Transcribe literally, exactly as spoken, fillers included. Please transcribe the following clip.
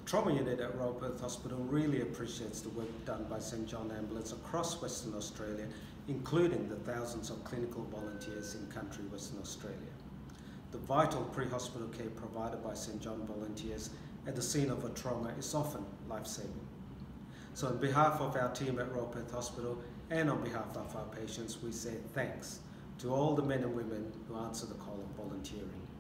trauma unit at Royal Perth Hospital really appreciates the work done by St John Ambulance across Western Australia, including the thousands of clinical volunteers in country Western Australia. The vital pre-hospital care provided by St John volunteers at the scene of a trauma is often life-saving. So on behalf of our team at Royal Perth Hospital and on behalf of our patients, we say thanks to all the men and women who answer the call of volunteering.